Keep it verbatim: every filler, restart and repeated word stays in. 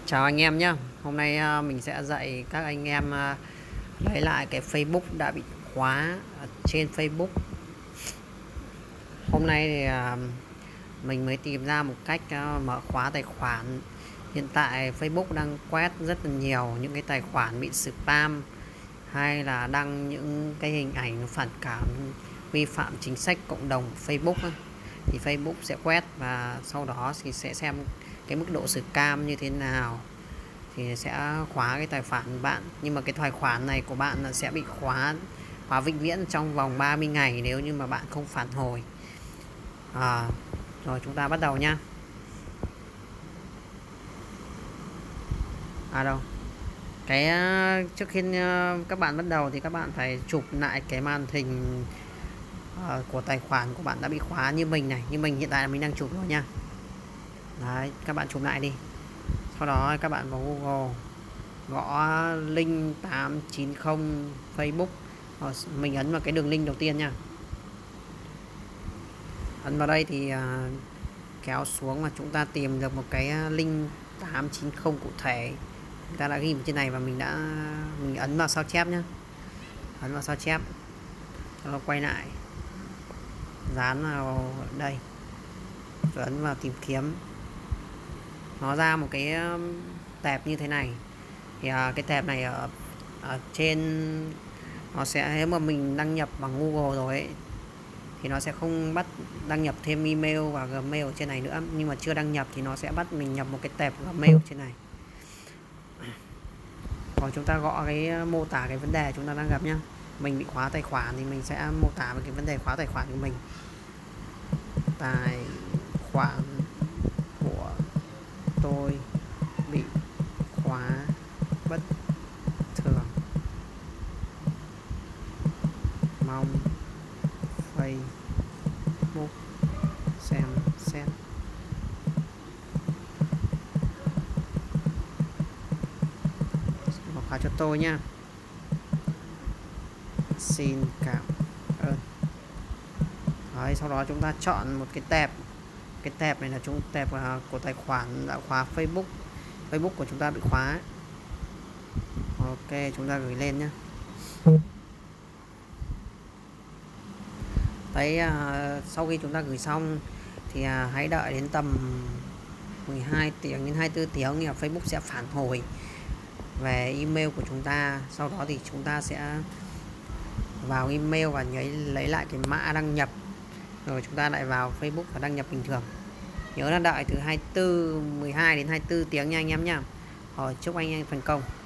Chào anh em nhé. Hôm nay à, mình sẽ dạy các anh em à, lấy lại cái Facebook đã bị khóa ở trên Facebook. Hôm nay thì à, mình mới tìm ra một cách à, mở khóa tài khoản. Hiện tại Facebook đang quét rất là nhiều những cái tài khoản bị spam hay là đăng những cái hình ảnh phản cảm vi phạm chính sách cộng đồng của Facebook ấy. Thì Facebook sẽ quét và sau đó thì sẽ xem cái mức độ scam như thế nào thì sẽ khóa cái tài khoản bạn. Nhưng mà cái tài khoản này của bạn là sẽ bị khóa khóa vĩnh viễn trong vòng ba mươi ngày nếu như mà bạn không phản hồi. à, Rồi chúng ta bắt đầu nhá. À đâu cái trước khi các bạn bắt đầu thì các bạn phải chụp lại cái màn hình uh, của tài khoản của bạn đã bị khóa như mình này. Như mình hiện tại là mình đang chụp rồi nha. Đấy, các bạn chụp lại đi. Sau đó các bạn vào Google gõ link tám chín không Facebook. Rồi, mình ấn vào cái đường link đầu tiên nha. Ấn vào đây thì uh, kéo xuống và chúng ta tìm được một cái link tám chín không cụ thể. Người ta đã ghi trên này và mình đã mình ấn vào sao chép nhé. Ấn vào sao chép. Sau đó quay lại, dán vào đây, rồi ấn vào tìm kiếm. Nó ra một cái tệp như thế này. Thì uh, cái tệp này ở, ở trên nó sẽ, nếu mà mình đăng nhập bằng Google rồi ấy, thì nó sẽ không bắt đăng nhập thêm email và Gmail ở trên này nữa. Nhưng mà chưa đăng nhập thì nó sẽ bắt mình nhập một cái tệp Gmail trên này. Còn chúng ta gõ cái mô tả cái vấn đề chúng ta đang gặp nhá. Mình bị khóa tài khoản thì mình sẽ mô tả về cái vấn đề khóa tài khoản của mình. Tài khoản của tôi bị khóa bất thường, mong Facebook xem xét. Mở khóa cho tôi nha. Xin cảm ơn. Đấy, sau đó chúng ta chọn một cái tệp. Cái tệp này là chúng tệp của tài khoản đã khóa Facebook. Facebook của chúng ta bị khóa. Ok, chúng ta gửi lên nhé. Đấy, à, sau khi chúng ta gửi xong thì à, hãy đợi đến tầm mười hai tiếng đến hai mươi tư tiếng thì Facebook sẽ phản hồi về email của chúng ta. Sau đó thì chúng ta sẽ vào email và nhớ lấy lại cái mã đăng nhập, rồi chúng ta lại vào Facebook và đăng nhập bình thường. Nhớ là đợi từ hai mươi tư mười hai đến hai mươi tư tiếng nha anh em nhá. Rồi chúc anh em thành công.